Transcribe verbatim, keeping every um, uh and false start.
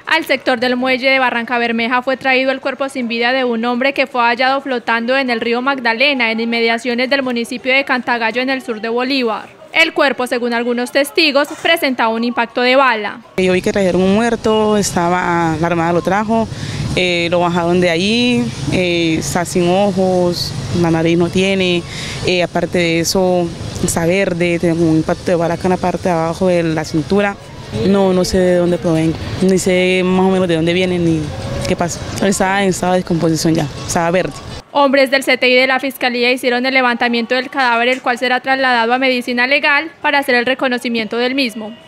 Al sector del muelle de Barrancabermeja fue traído el cuerpo sin vida de un hombre que fue hallado flotando en el río Magdalena, en inmediaciones del municipio de Cantagallo, en el sur de Bolívar. El cuerpo, según algunos testigos, presentaba un impacto de bala. Yo vi que trajeron un muerto, estaba, la armada lo trajo, eh, lo bajaron de ahí, eh, está sin ojos, la nariz no tiene, eh, aparte de eso está verde, tiene un impacto de bala acá en la parte de abajo de la cintura. No, no sé de dónde provengo, ni sé más o menos de dónde vienen ni qué pasa. Estaba en estado de descomposición ya, estaba verde. Hombres del C T I de la Fiscalía hicieron el levantamiento del cadáver, el cual será trasladado a medicina legal para hacer el reconocimiento del mismo.